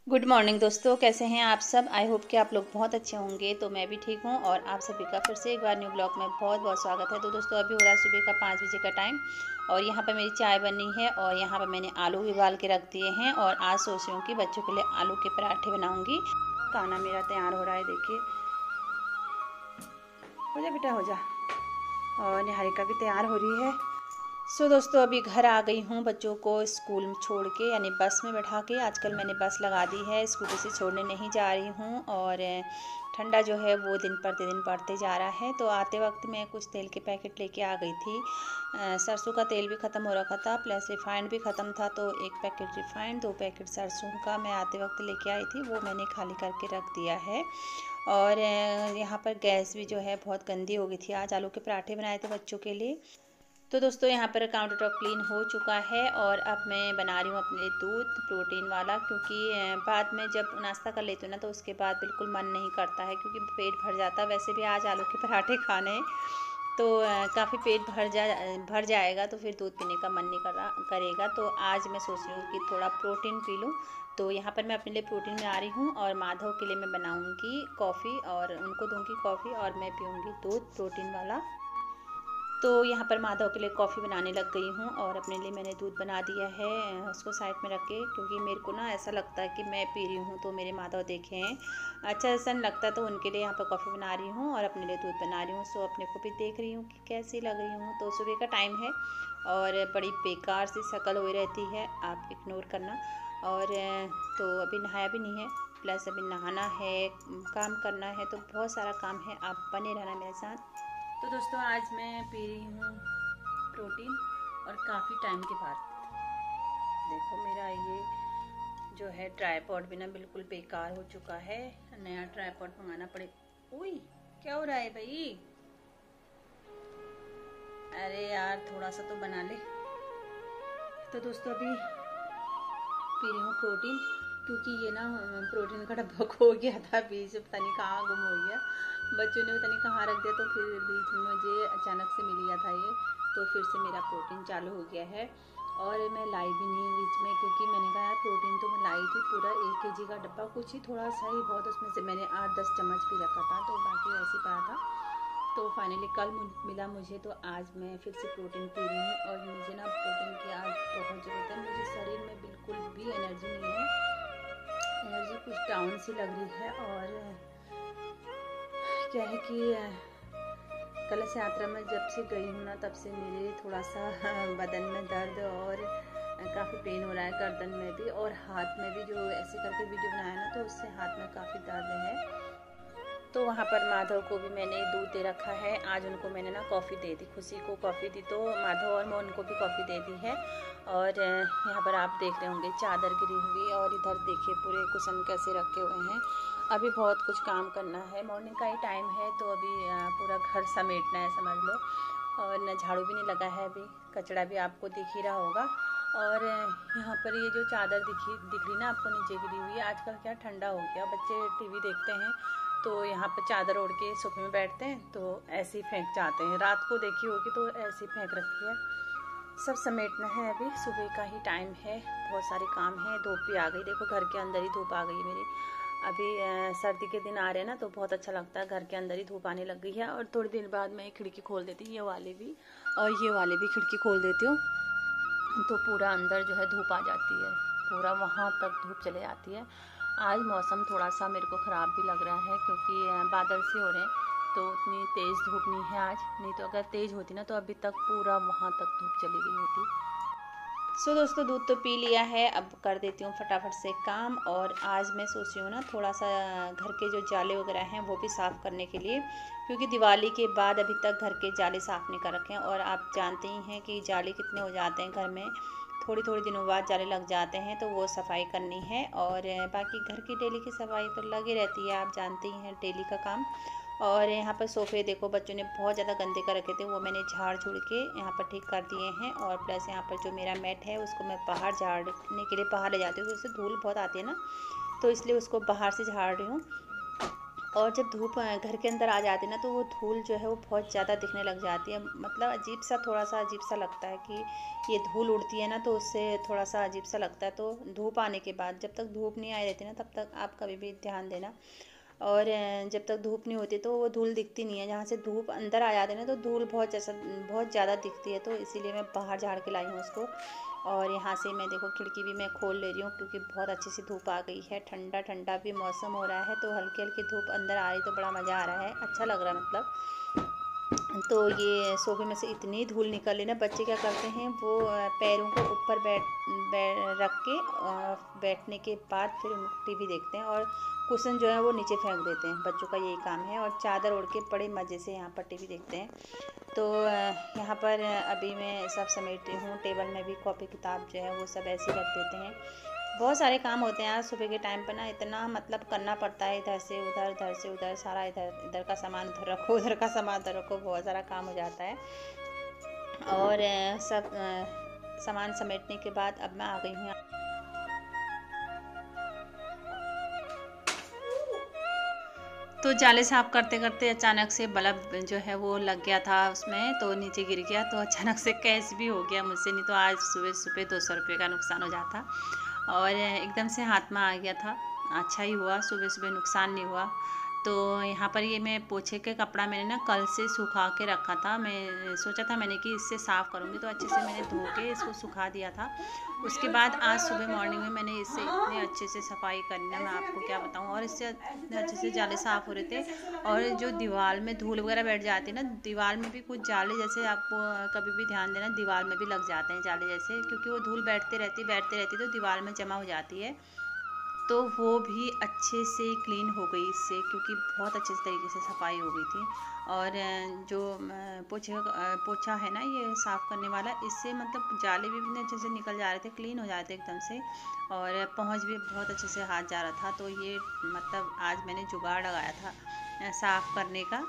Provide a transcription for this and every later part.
Good morning दोस्तों, कैसे हैं आप सब। आई होप कि आप लोग बहुत अच्छे होंगे। तो मैं भी ठीक हूँ और आप सभी का फिर से एक बार न्यू ब्लॉग में बहुत बहुत स्वागत है। तो दोस्तों अभी हो रहा है सुबह का 5 बजे का टाइम और यहाँ पर मेरी चाय बनी है और यहाँ पर मैंने आलू भी उबाल के रख दिए हैं और आज सोच रही हूँ कि बच्चों के लिए आलू के पराठे बनाऊँगी। खाना मेरा तैयार हो रहा है, देखिए। हो जा बेटा, हो जा। और निहारिका भी तैयार हो रही है। दोस्तों अभी घर आ गई हूँ बच्चों को स्कूल में छोड़ के, यानी बस में बैठा के। आजकल मैंने बस लगा दी है, स्कूटी से छोड़ने नहीं जा रही हूँ। और ठंडा जो है वो दिन बढ़ते जा रहा है। तो आते वक्त मैं कुछ तेल के पैकेट लेके आ गई थी। सरसों का तेल भी ख़त्म हो रखा था, प्लस रिफाइंड भी ख़त्म था। तो एक पैकेट रिफाइंड, 2 पैकेट सरसों का मैं आते वक्त लेके आई थी, वो मैंने खाली करके रख दिया है। और यहाँ पर गैस भी जो है बहुत गंदी हो गई थी। आज आलू के पराठे बनाए थे बच्चों के लिए। तो दोस्तों यहाँ पर काउंटर टॉप क्लीन हो चुका है और अब मैं बना रही हूँ अपने लिए दूध प्रोटीन वाला, क्योंकि बाद में जब नाश्ता कर लेती हूँ ना तो उसके बाद बिल्कुल मन नहीं करता है, क्योंकि पेट भर जाता है। वैसे भी आज आलू के पराठे खाने हैं तो काफ़ी पेट भर जाएगा, तो फिर दूध पीने का मन नहीं करेगा। तो आज मैं सोच रही हूँ कि थोड़ा प्रोटीन पी लूँ। तो यहाँ पर मैं अपने लिए प्रोटीन बना रही हूँ और माधव के लिए मैं बनाऊँगी कॉफ़ी और उनको दूँगी कॉफ़ी और मैं पीऊँगी दूध प्रोटीन वाला। तो यहाँ पर माधव के लिए कॉफ़ी बनाने लग गई हूँ और अपने लिए मैंने दूध बना दिया है उसको साइड में रख के, क्योंकि मेरे को ना ऐसा लगता है कि मैं पी रही हूँ तो मेरे माधव देखे हैं, अच्छा ऐसा नहीं लगता। तो उनके लिए यहाँ पर कॉफ़ी बना रही हूँ और अपने लिए दूध बना रही हूँ। सो अपने को भी देख रही हूँ कि कैसी लग रही हूँ। तो सुबह का टाइम है और बड़ी बेकार सी शक्ल हुई रहती है, आप इग्नोर करना। और तो अभी नहाया भी नहीं है, प्लस अभी नहाना है, काम करना है, तो बहुत सारा काम है। आप बने रहना मेरे साथ। तो दोस्तों आज मैं पी रही हूँ प्रोटीन और काफ़ी टाइम के बाद। देखो मेरा ये जो है ट्राइपॉड भी ना बिल्कुल बेकार हो चुका है, नया ट्राइपॉड मंगाना पड़े। उई, क्या हो रहा है भाई। अरे यार थोड़ा सा तो बना ले। तो दोस्तों अभी पी रही हूँ प्रोटीन, क्योंकि ये ना प्रोटीन का डब्बा खो गया था बीच से, पता नहीं कहाँ गुम हो गया, बच्चों ने पता नहीं कहाँ रख दिया। तो फिर बीच में मुझे अचानक से मिल गया था ये, तो फिर से मेरा प्रोटीन चालू हो गया है। और मैं लाई भी नहीं बीच में, क्योंकि मैंने कहा यार प्रोटीन तो मैं लाई थी पूरा 1 kg का डब्बा, कुछ ही थोड़ा सा ही बहुत, उसमें से मैंने 8-10 चम्मच भी रखा था, तो बाकी वैसे ही पड़ा था। तो फाइनली कल मिला मुझे, तो आज मैं फिर से प्रोटीन पी रही हूँ। और मुझे ना प्रोटीन की आज बहुत ज़रूरत है, मुझे शरीर में बिल्कुल भी एनर्जी नहीं है, एनर्जी कुछ डाउन सी लग रही है। और क्या है कि कलश यात्रा में जब से गई हूँ ना तब से मेरे थोड़ा सा बदन में दर्द और काफ़ी पेन हो रहा है, गर्दन में भी और हाथ में भी। जो ऐसे करके वीडियो बनाया ना तो उससे हाथ में काफ़ी दर्द है। तो वहाँ पर माधव को भी मैंने दूध दे रखा है। आज उनको मैंने ना कॉफ़ी दे दी, खुशी को कॉफ़ी दी, तो माधव और मैं उनको भी कॉफ़ी दे दी है। और यहाँ पर आप देख रहे होंगे चादर गिरी हुई, और इधर देखिए पूरे कुशन कैसे रखे हुए हैं। अभी बहुत कुछ काम करना है, मॉर्निंग का ही टाइम है, तो अभी पूरा घर समेटना है समझ लो। और न झाड़ू भी नहीं लगा है, अभी कचरा भी आपको दिख ही रहा होगा। और यहाँ पर ये जो चादर दिख रही ना आपको नीचे गिरी हुई है, आजकल क्या ठंडा हो गया, बच्चे टीवी देखते हैं तो यहाँ पर चादर ओढ़ के सोफे में बैठते हैं तो ऐसे ही फेंक जाते हैं। रात को देखी होगी तो ऐसे ही फेंक रखी है। सब समेटना है, अभी सुबह का ही टाइम है, बहुत सारे काम है। धूप भी आ गई, देखो घर के अंदर ही धूप आ गई है मेरी। अभी सर्दी के दिन आ रहे हैं ना तो बहुत अच्छा लगता है, घर के अंदर ही धूप आने लग गई है। और थोड़ी देर बाद मैं खिड़की खोल देती हूँ, ये वाले भी और ये वाले भी खिड़की खोल देती हूँ, तो पूरा अंदर जो है धूप आ जाती है, पूरा वहाँ तक धूप चले जाती है। आज मौसम थोड़ा सा मेरे को ख़राब भी लग रहा है, क्योंकि बादल से हो रहे हैं, तो उतनी तेज़ धूप नहीं है आज, नहीं तो अगर तेज़ होती ना तो अभी तक पूरा वहाँ तक धूप चली गई होती। दोस्तों दूध तो पी लिया है, अब कर देती हूँ फटाफट से काम। और आज मैं सोच रही हूँ ना थोड़ा सा घर के जो जाले वगैरह हैं वो भी साफ़ करने के लिए, क्योंकि दिवाली के बाद अभी तक घर के जाले साफ़ नहीं कर रखे हैं। और आप जानते ही हैं कि जाले कितने हो जाते हैं घर में, थोड़ी थोड़ी दिनों बाद जाले लग जाते हैं, तो वो सफाई करनी है। और बाकी घर की डेली की सफाई तो लगी रहती है, आप जानते ही हैं डेली का काम। और यहाँ पर सोफ़े देखो बच्चों ने बहुत ज़्यादा गंदे कर रखे थे, वो मैंने झाड़ झूड़ के यहाँ पर ठीक कर दिए हैं। और प्लस यहाँ पर जो मेरा मैट है उसको मैं बाहर झाड़ने के लिए बाहर ले जाती हूँ, क्योंकि उससे धूल बहुत आती है ना, तो इसलिए उसको बाहर से झाड़ रही हूँ। और जब धूप घर के अंदर आ जाती है ना, तो वो धूल जो है वो बहुत ज़्यादा दिखने लग जाती है। मतलब अजीब सा, थोड़ा सा अजीब सा लगता है कि ये धूल उड़ती है ना, तो उससे थोड़ा सा अजीब सा लगता है। तो धूप आने के बाद, जब तक धूप नहीं आई रहती ना, तब तक आप कभी भी ध्यान देना। और जब तक धूप नहीं होती तो वो धूल दिखती नहीं है। जहाँ से धूप अंदर आ जाती है ना, तो धूल बहुत ज़्यादा दिखती है। तो इसीलिए मैं बाहर झाड़ के लाई हूँ उसको। और यहाँ से मैं देखो खिड़की भी मैं खोल ले रही हूँ, क्योंकि बहुत अच्छी सी धूप आ गई है। ठंडा ठंडा भी मौसम हो रहा है, तो हल्की हल्की धूप अंदर आ रही, तो बड़ा मज़ा आ रहा है, अच्छा लग रहा है मतलब। तो ये सोफे में से इतनी धूल निकल रही ना, बच्चे क्या करते हैं, वो पैरों को ऊपर रख के बैठने के बाद फिर टीवी देखते हैं, और कुशन जो है वो नीचे फेंक देते हैं। बच्चों का यही काम है, और चादर ओढ़ के बड़े मज़े से यहाँ पर टीवी देखते हैं। तो यहाँ पर अभी मैं सब समेट रही हूँ। टेबल में भी कॉपी किताब जो है वो सब ऐसे ही रख देते हैं। बहुत सारे काम होते हैं यार सुबह के टाइम पर ना, इतना मतलब करना पड़ता है, इधर से उधर सारा, इधर इधर का सामान उधर रखो, उधर का सामान उधर रखो, बहुत सारा काम हो जाता है। और सब सामान समेटने के बाद अब मैं आ गई हूँ। तो जाले साफ़ करते करते अचानक से बल्ब जो है वो लग गया था उसमें, तो नीचे गिर गया। तो अचानक से कैश भी हो गया मुझसे, नहीं तो आज सुबह सुबह 200 रुपये का नुकसान हो जाता। और एकदम से हाथ में आ गया था, अच्छा ही हुआ, सुबह सुबह नुकसान नहीं हुआ। तो यहाँ पर ये मैं पोछे के कपड़ा मैंने ना कल से सुखा के रखा था। मैं सोचा था मैंने कि इससे साफ़ करूँगी, तो अच्छे से मैंने धो के इसको सुखा दिया था। उसके बाद आज सुबह मॉर्निंग में मैंने इससे इतने अच्छे से सफाई करनी है, मैं आपको क्या बताऊँ। और इससे इतने अच्छे से जाले साफ़ हो रहे थे। और जो दीवार में धूल वगैरह बैठ जाती है ना, दीवार में भी कुछ जाले जैसे, आपको कभी भी ध्यान देना, दीवार में भी लग जाते हैं जाले जैसे, क्योंकि वो धूल बैठती रहती तो दीवार में जमा हो जाती है। तो वो भी अच्छे से क्लीन हो गई इससे, क्योंकि बहुत अच्छे तरीके से सफाई हो गई थी। और जो पोछा है ना ये साफ़ करने वाला, इससे मतलब जाले भी इतने अच्छे से निकल जा रहे थे, क्लीन हो जाते एकदम से। और पहुँच भी बहुत अच्छे से हाथ जा रहा था। तो ये मतलब आज मैंने जुगाड़ लगाया था साफ़ करने का।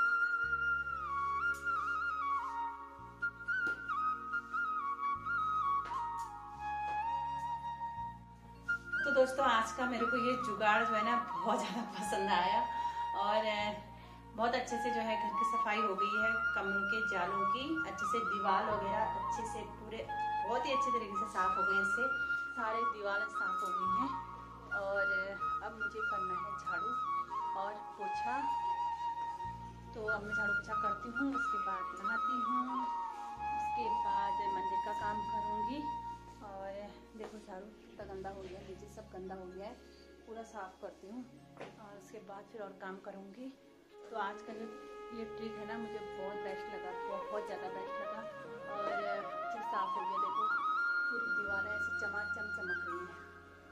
तो दोस्तों आज का मेरे को ये जुगाड़ जो है ना बहुत ज़्यादा पसंद आया। और बहुत अच्छे से जो है घर की सफाई हो गई है, कमरों के जालों की, अच्छे से दीवार वगैरह अच्छे से पूरे बहुत ही अच्छे तरीके से साफ़ हो गए। इससे सारे दीवारें साफ़ हो गई हैं। और अब मुझे करना है झाड़ू और पोछा। तो अब मैं झाड़ू पोछा करती हूँ, उसके बाद नहाती हूँ, उसके बाद मंदिर का काम करूँगी। और देखो झाड़ू कितना गंदा हो गया, नीचे सब गंदा हो गया है, पूरा साफ़ करती हूँ और उसके बाद फिर और काम करूँगी। तो आज का जो ये ट्रिक है ना, मुझे बहुत बेस्ट लगा, बहुत ज़्यादा बेस्ट लगा। और अच्छे साफ़ हो गया, देखो पूरी दीवारें ऐसे चमाचम चमक रही हैं।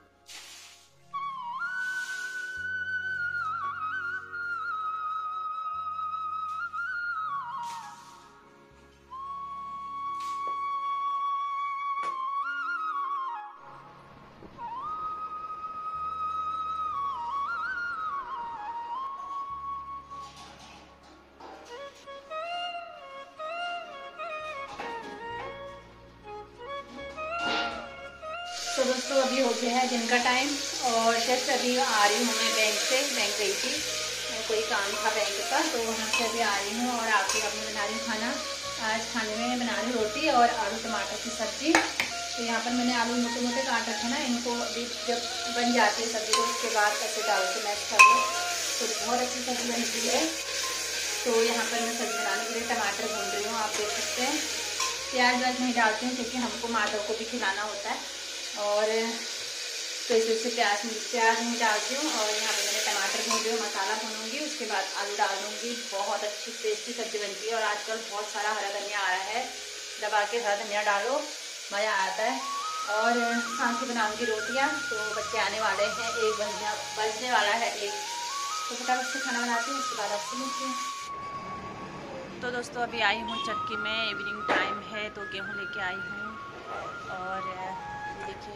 तो दोस्तों अभी हो गया है दिन का टाइम, और जस्ट अभी आ रही हूँ मैं बैंक से। बैंक गई थी, कोई काम था बैंक का, तो वहाँ से अभी आ रही हूँ। और आके अब मैं बना रही हूँ खाना। आज खाने में बना रही हूँ रोटी और आलू टमाटर की सब्ज़ी। तो यहाँ पर मैंने आलू मोटे मोटे काट रखे ना, इनको अभी जब बन जाती है सब्ज़ी तो उसके बाद ऐसे डाल के मैश कर लो, तो बहुत अच्छी सब्ज़ी बनती है। तो यहाँ पर मैं सब्ज़ी बनाने के लिए टमाटर भून रही हूँ, आप देख सकते हैं। प्याज व्याज नहीं डालती हूँ, क्योंकि हमको माधव को भी खिलाना होता है, और तो इस वजह से प्याज नहीं डालती हूँ। और यहाँ पे मैंने टमाटर भून रही हूँ, मसाला भूनूंगी, उसके बाद आलू डाल दूँगी। बहुत अच्छी टेस्टी सब्ज़ी बनती है। और आजकल बहुत सारा हरा धनिया आ रहा है, दबा के हरा धनिया डालो, मज़ा आता है। और शाम को बनाऊँगी रोटियाँ। तो बच्चे आने वाले हैं, 1 बजने वाला है 1, तो फटाफट से खाना बनाती हूँ, उसके बाद आपसे मिलती हूँ। तो दोस्तों अभी आई हूँ चक्की में, इवनिंग टाइम है, तो गेहूँ लेके आई हूँ। और देखिए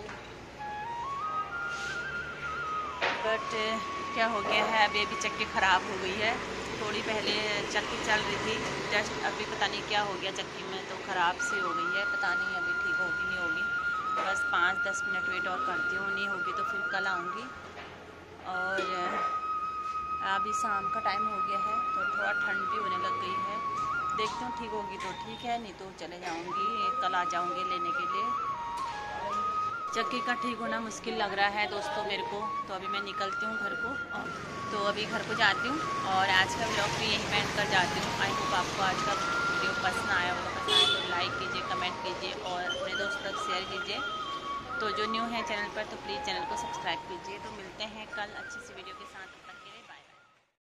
बट क्या हो गया है, अभी चक्की ख़राब हो गई है। थोड़ी पहले चक्की चल रही थी, जस्ट अभी पता नहीं क्या हो गया चक्की में, तो ख़राब सी हो गई है, पता नहीं अभी ठीक होगी नहीं होगी। बस 5-10 मिनट वेट और करती हूँ, नहीं होगी तो फिर कल आऊँगी। और अभी शाम का टाइम हो गया है तो थोड़ा ठंड भी होने लग गई है। देखती हूँ ठीक होगी तो ठीक है, नहीं तो चले जाऊँगी, कल आ जाऊँगी लेने के लिए। चक्की का ठीक होना मुश्किल लग रहा है दोस्तों मेरे को, तो अभी मैं निकलती हूँ घर को। तो अभी घर को जाती हूँ और आज का व्लॉग भी यहीं पे एंड कर जाती हूँ। आई होप आपको आज का वीडियो पसंद आया होगा। पसंद आया तो लाइक कीजिए, कमेंट कीजिए और अपने दोस्तों तक शेयर कीजिए। तो जो न्यू है चैनल पर तो प्लीज़ चैनल को सब्सक्राइब कीजिए। तो मिलते हैं कल अच्छी सी वीडियो के साथ।